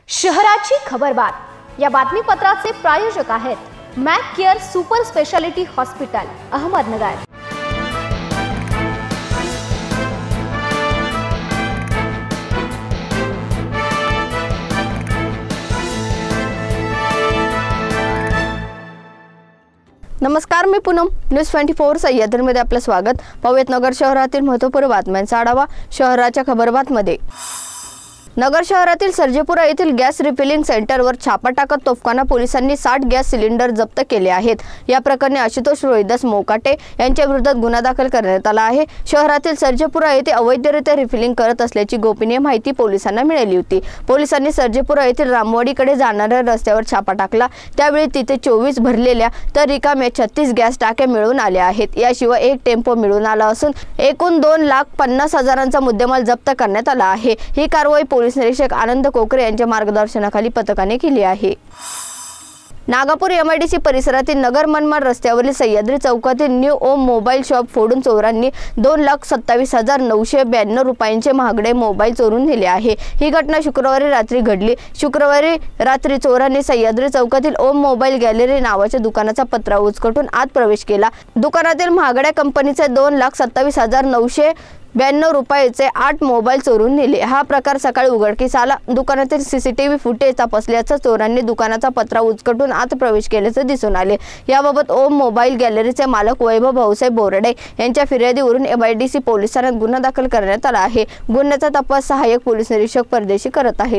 शहराची खबरबात या बातमीपत्राचे प्रायोजक आहेत Mac Care super speciality hospital Ahmednagar. नमस्कार, मी पूनम न्यूज 24 सह्याद्रीमध्ये आपलं स्वागत। पाहूयात नगर शहरातील महत्त्वपूर्ण बातम्यांचा आढावा। शहराच्या खबरबातमध्ये नगर शहरातील सर्जेपुरा येथील गॅस रिफिलिंग सेंटरवर छापा टाकत तोफखाना पोलिसांनी 60 गॅस सिलेंडर जप्त केले आहेत। या प्रकरणी आशुतोष रोहिदास मोकाटे यांच्या विरोधात गुन्हा दाखल करण्यात आला आहे। शहरातील सर्जेपुरा येथे अवैधरित्या रिफिलिंग करत असल्याची गोपनीय माहिती पोलिसांना मिळाली होती। पोलिसांनी सर्जेपुरा येथील रामवाडीकडे जाणाऱ्या रस्त्यावर छापा टाकला, त्यावेळी तिथे 24 भरलेल्या तर रिकाम्या 36 गॅस टाक्या मिळून आल्या आहेत। याशिवाय एक टेम्पो मिळून आला असून एकूण 2,50,000चा मुद्देमाल जप्त करण्यात आला आहे। ही कारवाई पोलीस निरीक्षक आनंद कोकरे यांच्या मार्गदर्शनाखाली पथकाने केली आहे। नागापूर एमआयडीसी परिसरातील नगर मनमाड रस्त्यावरील सह्याद्री चौकातील न्यू ओम मोबाईल शॉप फोडून चोरांनी 2,27,992 रुपयांचे महागडे मोबाईल चोरून नेले आहे। ही घटना शुक्रवारी रात्री घडली। शुक्रवारी रात्री चोरांनी सह्याद्री चौकातील ओम मोबाईल गॅलरी नावाच्या दुकानाचा पत्रा उचकटून आत प्रवेश केला। दुकानातील महागड्या कंपनीचे 2,27,992 रुपयाचे 8 मोबाईल चोरून नेले। हा प्रकार सकाळी उघडकीस आला। दुकानातील सीसीटीव्ही फुटेज तपासल्याचा चोरांनी दुकानाचा पत्रा उचकटून आत प्रवेश केल्याचे दिसून आले। याबाबत ओम मोबाईल गॅलरीचे मालक वैभव भाऊसाहेब बोर्डे यांच्या फिर्यादीवरून एमआयडीसी पोलिसांना गुन्हा दाखल करण्यात आला आहे। गुन्ह्याचा तपास सहाय्यक पोलीस निरीक्षक परदेशी करत आहेत।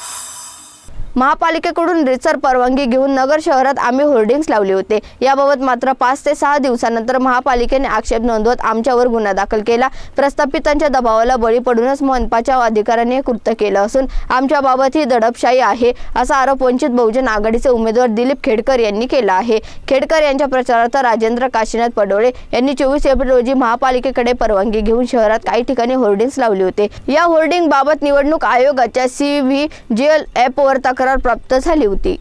महापालिकेकडून रितसर परवानगी घेऊन नगर शहरात आम्ही होर्डिंग्स लावले होते। याबाबत मात्र 5 ते 6 दिवसानंतर महापालिकेने आक्षेप नोंदवत आमच्यावर गुन्हा दाखल केला। प्रस्थापितांच्या दबावाला बळी पडूनच मनपाच्या अधिकाऱ्यांनी हे कृत्य केलं असून आमच्याबाबत ही दडपशाही आहे, असा आरोप वंचित बहुजन आघाडीचे उमेदवार दिलीप खेडकर यांनी केला आहे। खेडकर यांच्या प्रचारार्थ राजेंद्र काशीनाथ पडोळे यांनी 24 एप्रिल रोजी महापालिकेकडे परवानगी घेऊन शहरात काही ठिकाणी होर्डिंग्स लावले होते। या होर्डिंग बाबत निवडणूक आयोगाच्या CVGL ॲपवर तक्रार प्राप्त झाली होती।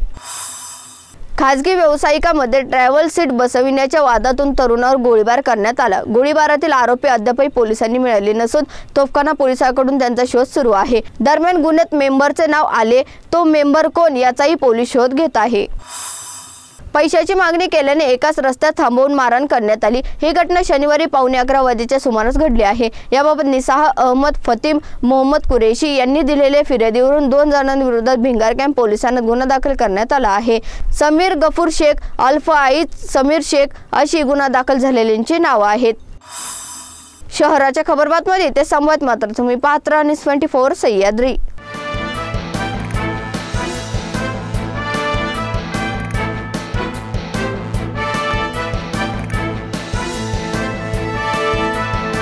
खासगी व्यावसायिकामध्ये ट्रॅव्हल सीट बसविण्याच्या वादातून तरुणावर गोळीबार करण्यात आला। गोळीबारातील आरोपी अद्यापही पोलिसांनी मिळाले नसून तोफखाना पोलिसांकडून त्यांचा शोध सुरू आहे। दरम्यान गुन्ह्यात मेंबरचे नाव आले, तो मेंबर कोण याचाही पोलीस शोध घेत आहे। पैशाची मागणी केल्याने एकाच रस्त्यात थांबवून मारहाण करण्यात आली। ही घटना शनिवारी पावणे 11 वाजेच्या सुमारास घडली आहे। याबाबत निसाह अहमद फतीम मोहम्मद कुरेशी यांनी दिलेल्या फिर्यादीवरून 2 जणांविरोधात भिंगार कॅम्प पोलिसांना गुन्हा दाखल करण्यात आला आहे। समीर गफूर शेख, अल्फा आईद समीर शेख अशी गुन्हा दाखल झालेल्यांची नावे आहेत। शहराच्या खबरबातमध्ये ते संवाद मात्र तुम्ही पाहत राहा news 24 Sahyadri.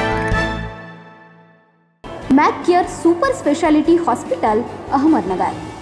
Mac Care super speciality hospital Ahmednagar.